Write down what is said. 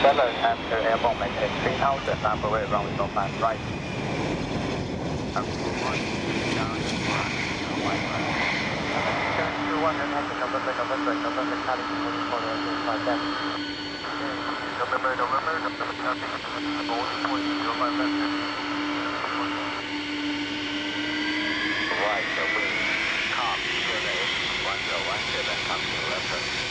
7 after airborne maintain 3000, number way runway 05 right. November, Charlie, holding for the 05 left. November, traffic, holding for 05 left. Right, the wind, calm, clear the 1017, come to left.